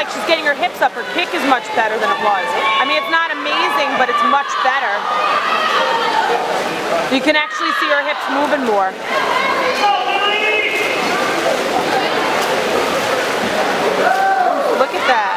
like she's getting her hips up. Her kick is much better than it was. I mean, it's not amazing, but it's much better. You can actually see her hips moving more. Look at that.